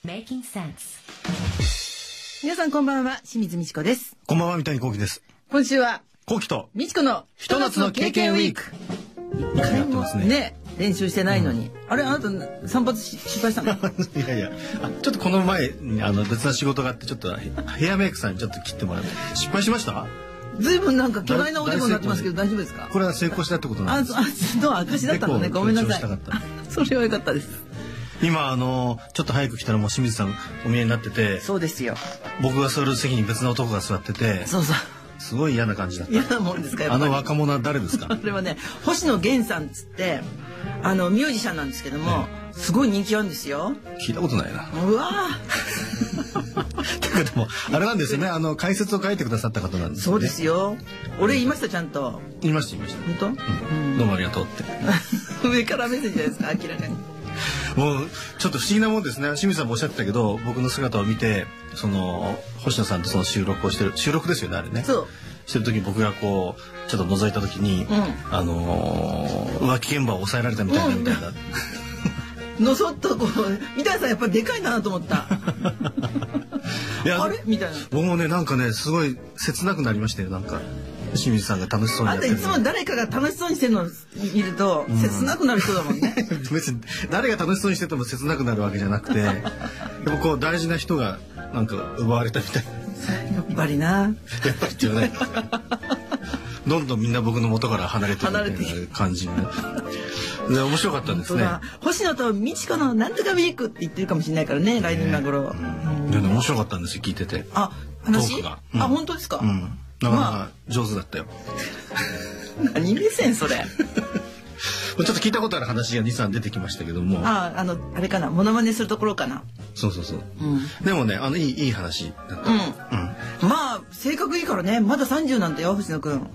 Making sense。 皆さんこんばんは、清水美智子です。 こんばんは、三谷幸喜です。 今週は幸喜と美智子のひと夏の経験ウィーク。 一回やってますね。 ね、練習してないのに、あれ、あなた散髪失敗したの？ いやいや、ちょっとこの前に別な仕事があって、ちょっとヘアメイクさんにちょっと切ってもらって失敗しました？ ずいぶんなんか巨大なおでこになってますけど大丈夫ですか？ これは成功したってことなんです。 の証だったのね。ごめんなさい。それは良かったです。 今ちょっと早く来たらもう清水さんお見えになってて、 そうですよ。 僕が座る席に別の男が座ってて、 そうそう。 すごい嫌な感じだった。 嫌なもんですか？やっぱり若者は誰ですか？ あれはね、星野源さんつってミュージシャンなんですけども、すごい人気あるんですよ。 聞いたことないな。 うわてかでもあれなんですよね。解説を書いてくださった方なんですよね。 そうですよ。俺言いました、ちゃんと。 言いました。 本当？ どうもありがとうって。 上から目線じゃないですか、明らかに。 もうちょっと不思議なもんですね。清水さんもおっしゃってたけど、僕の姿を見て星野さんとその収録をしてる、収録ですよね、あれね。 そうしてる時に僕がこうちょっと覗いた時に、浮気現場を抑えられたみたいなみたいな。 のそっとこう三谷さんやっぱりでかいなと思った。 いやあれみたいな。 僕もね、なんかね、すごい切なくなりましたよ。なんか清水さんが楽しそうにやってる。 あんたいつも誰かが楽しそうにしてるのを見ると切なくなる人だもんね。 別に誰が楽しそうにしてても切なくなるわけじゃなくて、やっぱこう大事な人がなんか奪われたみたいな。 やっぱりな。 やっぱりって言わないですよ。どんどんみんな僕の元から離れてるみたいな感じで面白かったですね。 星野と美智子のなんとかウィークって言ってるかもしれないからね、来年今頃。 面白かったんですよ、聞いてて。 話が。本当ですか？ なかなか上手だったよ。 何目線それ？ ちょっと聞いたことある話が2、3出てきましたけども。 あれかな、モノマネするところかな。 そう。でもね、いい話だった。 まあ性格いいからね、まだ30なんだよ、星野くん。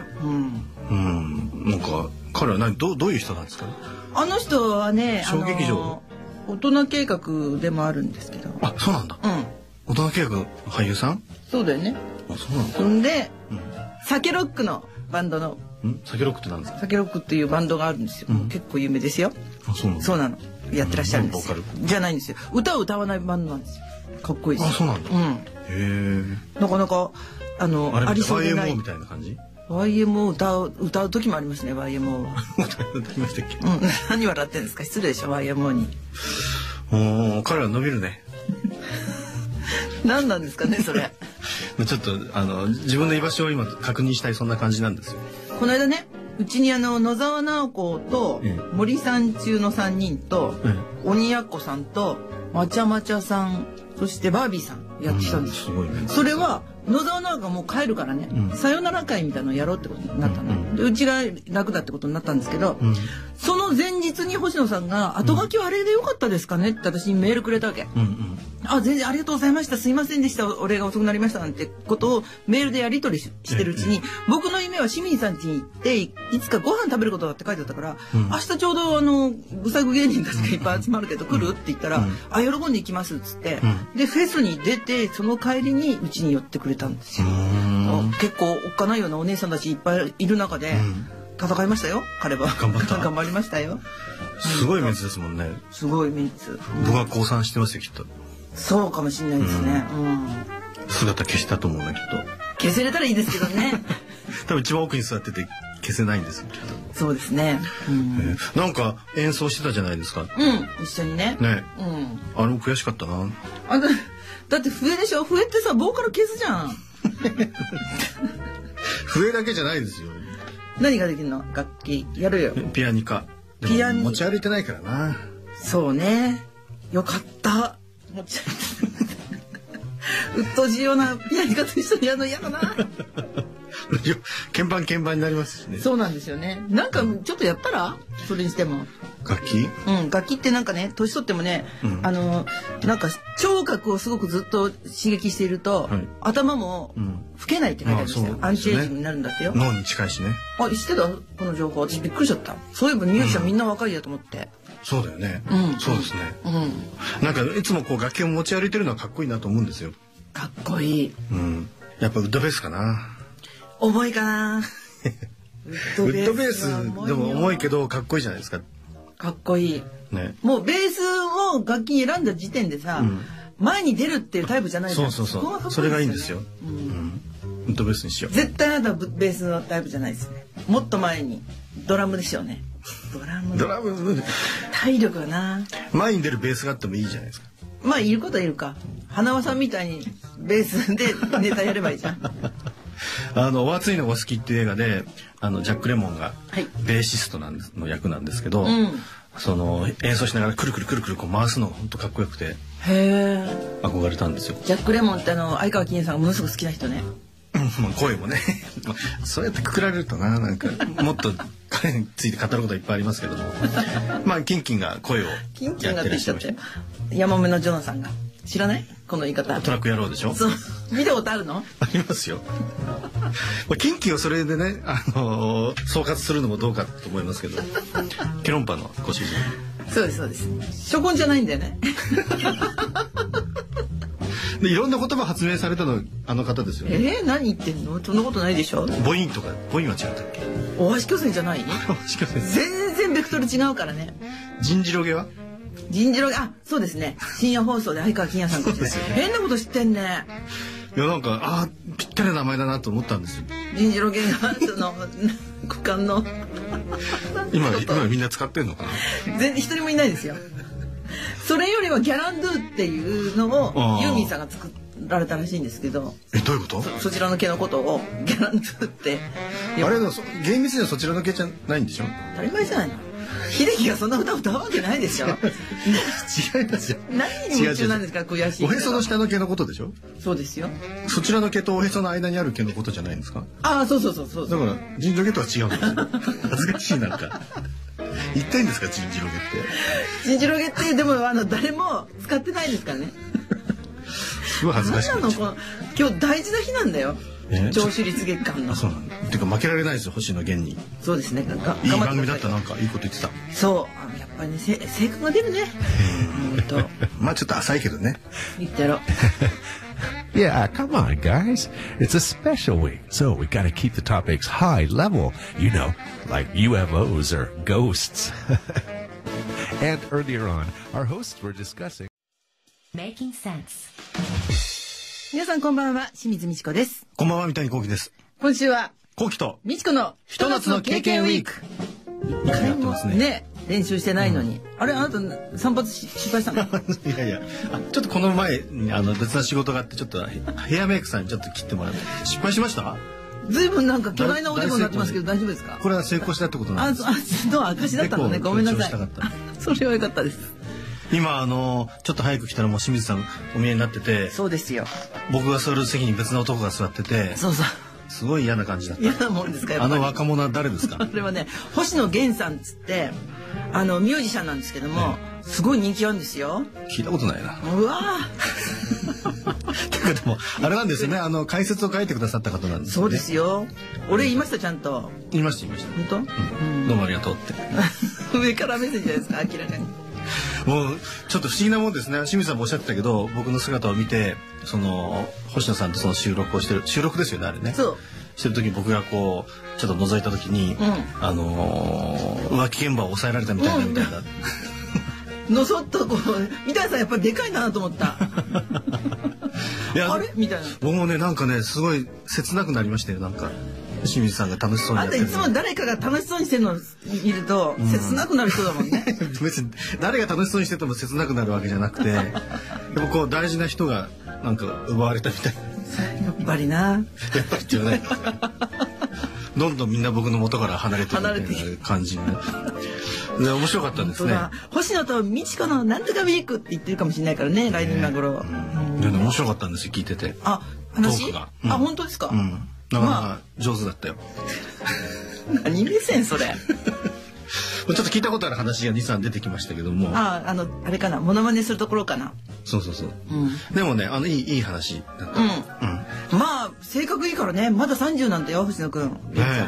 なんか彼はどういう人なんですか？ あの人はね、 小劇場大人計画でもあるんですけど。 あ、そうなんだ。大人計画俳優さん？そうだよね。 あ、そうなんだ。 そんで、サケロックのバンドの。 サケロックってなんですか？サケロックっていうバンドがあるんですよ。結構有名ですよ。 あ、そうなんだ。 そうなの。やってらっしゃるんですよ。じゃないんですよ。歌を歌わないバンドなんですよ。かっこいいです。 あ、そうなんだ。へえ。 なかなかありそうでない。 YMO みたいな感じ ？YMO歌う時もありますね。YMO は。 歌いましたっけ？ 何笑ってんですか？失礼でしょ、 YMO に。 彼は伸びるね。 何なんですかね、それ。 ちょっと自分の居場所を今確認したい、そんな感じなんですよ。 この間ね、うちに野沢直子と森さん中の3人と鬼奴さんとまちゃまちゃさん、そしてバービーさんやってきたんですよ。それは野沢直子がもう帰るからね、さよなら会みたいなのをやろうってことになったの。でうちが楽だってことになったんですけど、その前日に星野さんが「後書きはあれでよかったですかね?」って私にメールくれたわけ。全然ありがとうございました、すいませんでした、お礼が遅くなりましたなんてことをメールでやり取りしてるうちに、僕の夢は清水さん家に行っていつかご飯食べることだって書いてあったから、明日ちょうどぐさぐ芸人たちがいっぱい集まるけど来るって言ったら、喜んで行きますっつって、でフェスに出てその帰りにうちに寄ってくれたんですよ。結構おっかないようなお姉さんたちいっぱいいる中で戦いましたよ、彼は。頑張りましたよ。 すごいメンツですもんね。 すごいメンツ。 僕は降参してますよ、きっと。 そうかもしれないですね。 姿消したと思うね、きっと。 消せれたらいいですけどね。 多分一番奥に座ってて消せないんですよ、きっと。 そうですね。 なんか演奏してたじゃないですか。 一緒にね。 あれも悔しかったな。 だって笛でしょ。笛ってさ、ボーカル消すじゃん。 笛だけじゃないですよ。 何ができるの？楽器やるよ。 ピアニカ。ピアニ持ち歩いてないからな。 そうね。よかった。持ち歩いて。うっとじようなピアニカと一緒にやるの嫌だな。 鍵盤になりますしね。 そうなんですよね。なんかちょっとやったら、それにしても。 楽器？ 楽器ってなんかね、年取ってもね、なんか聴覚をすごくずっと刺激していると、頭も老けないって書いてあるんですよ。アンチエイジングになるんだってよ。 脳に近いしね。 知ってた？この情報。私びっくりしちゃった。そういえばミュージシャンみんな若いやと思って。 そうだよね。そうですね。なんかいつもこう楽器を持ち歩いてるのはかっこいいなと思うんですよ。 かっこいい。 やっぱウッドベースかな。 重いかな。 ウッドベースでも重いけどかっこいいじゃないですか。 かっこいい。 もうベースを楽器に選んだ時点でさ、前に出るっていうタイプじゃないから。 そう。それがいいんですよ。ベースにしよう。 絶対あなたはベースのタイプじゃないですね。もっと前にドラムでしょうね。ドラム。体力はな。 前に出るベースがあってもいいじゃないですか。 まあいることはいるか。花輪さんみたいにベースでネタやればいいじゃん。 お熱いのが好きっていう映画でジャック・レモンがベーシストの役なんですけど、その演奏しながらくるくるこう回すのが本当かっこよくて憧れたんですよ。 ジャック・レモンって相川金さんがものすごく好きな人ね。 声もねそうやってくくられるとなんかもっと彼について語ることはいっぱいありますけどもまあキンキンが声をやってらっしゃいました。 山目のジョナサンが知らないこの言い方。 トラック野郎でしょ。 そう見たことあるの？ ありますよ。キンキンをそれでね総括するのもどうかと思いますけどケロンパのご主人。 そうです初婚じゃないんだよね。 でいろんな言葉発明されたのあの方ですよね。 何言ってんの？そんなことないでしょ。 母音とか母音は違ったっけ？ 大橋巨泉じゃない？全然ベクトル違うからね。 人事ロゲは？ そうですね。深夜放送で相川金也さん。変なこと知ってんね。 いやなんかぴったりな名前だなと思ったんですよ。 人事ロゲがその股間の今みんな使ってんのかな。 全然一人もいないですよ。それよりはギャランドゥっていうのをユーミンさんが作られたらしいんですけど。 どういうこと？ そちらの毛のことをギャランドゥって。 あれ厳密にはそちらの毛じゃないんでしょ。 当たり前じゃないの。秀樹がそんな歌うわけないでしょ。 違いますよ。 何に夢中なんですか。悔しい。 おへその下の毛のことでしょ。そうですよ。 そちらの毛とおへその間にある毛のことじゃないんですか。 そうだから人事ロゲとは違うんですよ。恥ずかしいなんか。言ってんですか人事ロゲって。 人事ロゲってでも誰も使ってないですからね。 すごい恥ずかしい。 今日大事な日なんだよ。聴取率月間の。 そうなんだ。てか負けられないですよ星野源に。 そうですね。 いい番組だった。なんかいいこと言ってた。 そうやっぱりね性格が出るね。 まあちょっと浅いけどね。 言ってやろう。 Yeah, come on, guys. It's a special week, so we gotta keep the topics high level, like UFOs or ghosts. And earlier on, our hosts were discussing Making Sense. 皆さんこんばんは、清水美智子です。 こんばんは、三谷幸喜です。 今週は幸喜と美智子のひと夏の経験ウィーク。 やってますね。 練習してないのに、あなた散髪失敗したの？ いやちょっとこの前に別な仕事があってちょっとヘアメイクさんにちょっと切ってもらって失敗しました？ ずいぶんなんか巨大なおでこになってますけど大丈夫ですか？ これは成功したってことなんです。 証だったのね。ごめんなさい。それは良かったです。 今ちょっと早く来たらもう清水さんお見えになってて。 そうですよ。 僕が座る席に別の男が座ってて。 そう。 すごい嫌な感じだった。 嫌なもんですか？やっぱり若者は誰ですか？ あれはね、星野源さんつってミュージシャンなんですけども、すごい人気あるんですよ。 聞いたことないな。 うわー。てかでもあれなんですよね。解説を書いてくださった方なんですね。 そうですよ。俺言いましたちゃんと。 言いました。 本当？ どうもありがとうって。 上から目線じゃないですか明らかに。 もうちょっと不思議なもんですね。清水さんもおっしゃってたけど、僕の姿を見て星野さんとその収録ですよねあれね。 そう。 してる時に僕がこうちょっと覗いた時に、浮気現場を抑えられたみたいな。 のそっとこう三谷さんやっぱりでかいなと思った。あれみたいな。 僕もねなんかねすごい切なくなりましたよ。なんか清水さんが楽しそうにやってる。 いつも誰かが楽しそうにしてるのを見ると切なくなる人だもんね。 別に誰が楽しそうにしてても切なくなるわけじゃなくて、でもこう大事な人がなんか奪われたみたいな。 やっぱりな。 やっぱりって言わないですか。どんどんみんな僕の元から離れてるみたいな感じで面白かったですね。 星野と美智子のなんとかウィークって言ってるかもしれないからね、来年今頃。 面白かったんですよ聞いてて。 話が。本当ですか？ なかなか上手だったよ。 何目線それ？ ちょっと聞いたことある話が2、3出てきましたけども。 あれかな、モノマネするところかな。 そう。でもねいい話だった。 まあ性格いいからね。まだ30なんだよ星野くん。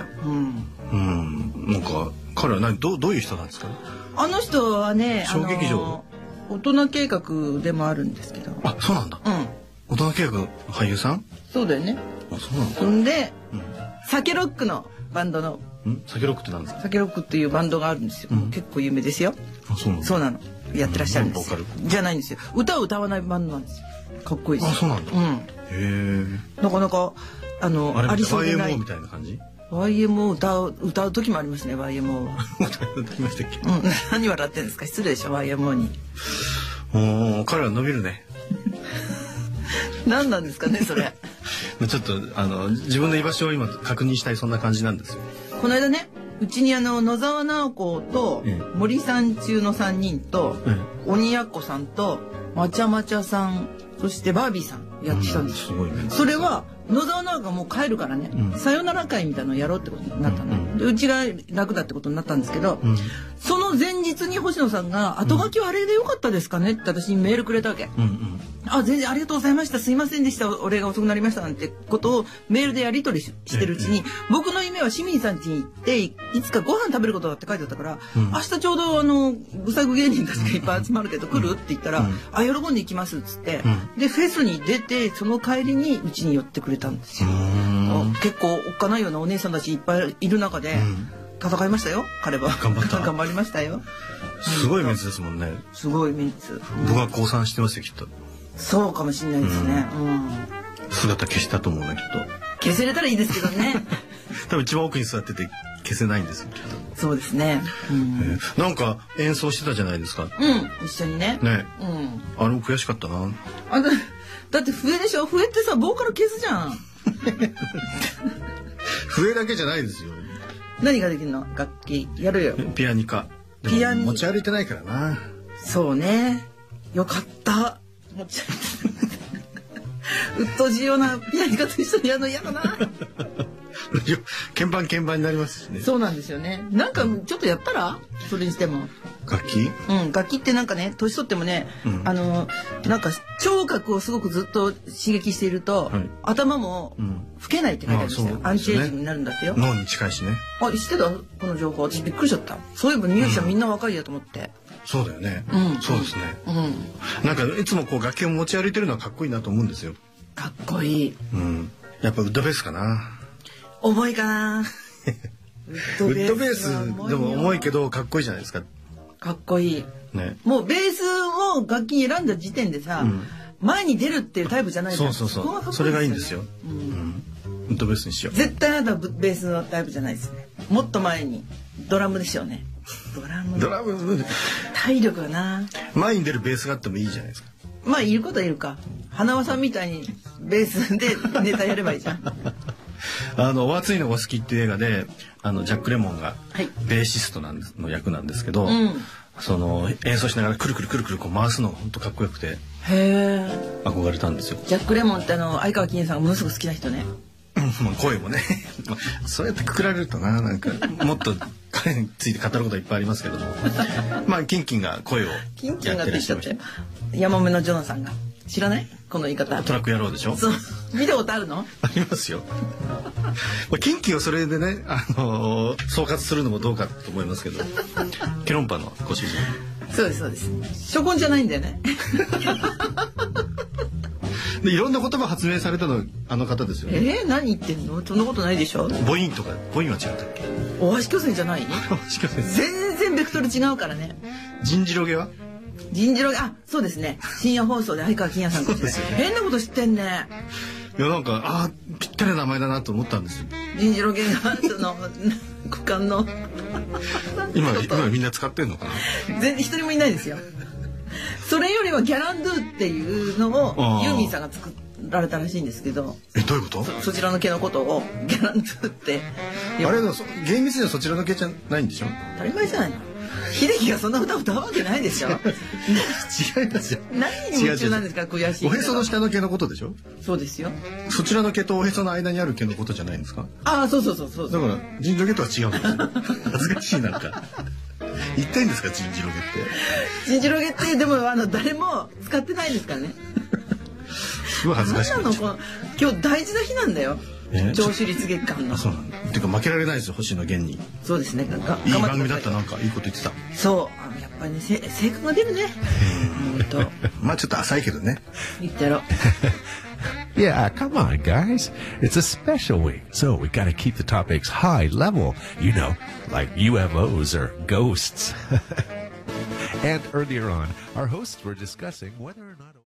なんか彼はどういう人なんですか？ あの人はね、 小劇場大人計画でもあるんですけど。 あ、そうなんだ。大人計画俳優さん？ そうだよね。 そうなんだ。 そんでサケロックのバンドの酒ロックって何ですか？ 酒ロックっていうバンドがあるんですよ。結構有名ですよ。そうなの。やってらっしゃるんですよ。じゃないんですよ。歌を歌わないバンドなんですよ。かっこいいです。 あ、そうなんだ。へえ。 なかなかありそうでない。 YMO みたいな感じ ？YMO 歌う時もありますね。YMO は。 歌いましたっけ？ 何笑ってんですか？失礼でしょ YMO に。 彼は伸びるね。 何なんですかねそれ。 ちょっと自分の居場所を今確認したいそんな感じなんですよ。 この間ね、うちに野沢直子と森三中の3人と鬼奴さんとまちゃまちゃさん、そしてバービーさんやってきたんですよ。それは野沢直子がもう帰るからね、さよなら会みたいなのをやろうってことになったの。でうちが楽だってことになったんですけど、その前日に星野さんが「後書きはあれでよかったですかね?」って私にメールくれたわけ。全然ありがとうございました、すいませんでした、お礼が遅くなりましたなんてことをメールでやり取りしてるうちに、僕の夢は清水さん家に行っていつかご飯食べることだって書いてあったから、明日ちょうどぐさぐ芸人たちがいっぱい集まるけど来るって言ったら、喜んで行きますっつって、でフェスに出てその帰りにうちに寄ってくれたんですよ。結構おっかないようなお姉さんたちいっぱいいる中で戦いましたよ、彼は。頑張りましたよ。 すごいメンツですもんね。 すごいメンツ。 僕は降参してますよきっと。 そうかもしれないですね。 姿消したと思うねきっと。 消せれたらいいですけどね。 多分一番奥に座ってて消せないんですよきっと。 そうですね。 なんか演奏してたじゃないですか。 一緒にね。 あれも悔しかったな。 だって笛でしょ。笛ってさボーカル消すじゃん。 笛だけじゃないですよ。 何ができるの？楽器やるよ。 ピアニカ。ピアニ持ち歩いてないからな。 そうね。よかった。持ち歩いて。うっとじようなピアニカと一緒にやるの嫌だな。 鍵盤になりますしね。 そうなんですよね。なんかちょっとやったらそれにしても。 楽器？ 楽器ってなんかね、年取ってもね、なんか聴覚をすごくずっと刺激していると、頭も老けないって書いてあるんですよ。アンチエイジングになるんだってよ。 脳に近いしね。 知ってた？この情報。私びっくりしちゃった。そういえばミュージシャンみんな若いやと思って。 そうだよね。そうですね。なんかいつもこう楽器を持ち歩いてるのはかっこいいなと思うんですよ。 かっこいい。 やっぱウッドベースかな。 重いかな。 ウッドベースでも重いけどかっこいいじゃないですか。 かっこいい。もうベースを楽器に選んだ時点でさ、前に出るっていうタイプじゃないから。 それがいいんですよ。ウッドベースにしよう。 絶対あなたはベースのタイプじゃないですね。もっと前にドラムでしょうね。ドラム。体力はな。 前に出るベースがあってもいいじゃないですか。 まあいることはいるか。花輪さんみたいにベースでネタやればいいじゃん。 お熱いのが好きっていう映画でジャック・レモンがベーシストの役なんですけど、演奏しながらくるくるこう回すのが本当かっこよくて憧れたんですよ。 ジャック・レモンって相川金さんがものすごく好きな人ね。 声もねそうやってくくられるとなんかもっと彼について語ることはいっぱいありますけどもキンキンが声をやってらっしゃいました。 山目のジョナサンが知らない？この言い方。 トラック野郎でしょ。 そう、見たことあるの？ ありますよ。キンキンをそれでね総括するのもどうかと思いますけどケロンパのご主人。 そうです初婚じゃないんだよね。 でいろんな言葉発明されたのあの方ですよね。 何言ってんの？そんなことないでしょ。 母音とか母音は違ったっけ？ 大橋巨泉じゃない？全然ベクトル違うからね。 人事ロゲは？ そうですね。深夜放送で相川金也さんとですよ。変なこと知ってんね。 いやなんかぴったりな名前だなと思ったんですよ。 人事ロゲが股間の今みんな使ってんのかな。 全然一人もいないですよ。それよりはギャランドゥっていうのをユーミンさんが作られたらしいんですけど。 どういうこと？ そちらの毛のことをギャランドゥって。 あれ厳密にはそちらの毛じゃないんでしょ。 当たり前じゃないの。秀樹がそんな歌うわけないでしょ。 違いますよ。 何に夢中なんですか？悔しい。 おへその下の毛のことでしょ。そうですよ。 そちらの毛とおへその間にある毛のことじゃないんですか？ そう。だから人事ロゲとは違うんですよ。恥ずかしいなんか。言ってんですか人事ロゲって。 人事ロゲってでも誰も使ってないですからね。 すごい恥ずかしい。 今日大事な日なんだよ。聴取率月間の。 そうなんだ。てか負けられないですよ星野源に。 そうですね。 いい番組だった。なんかいいこと言ってた。 そうやっぱりね性格が出るね。 まあちょっと浅いけどね。 言ってやろう。 Yeah, come on, guys. It's a special week, so we got to keep the topics high level, like UFOs or ghosts. And earlier on, our hosts were discussing whether or not...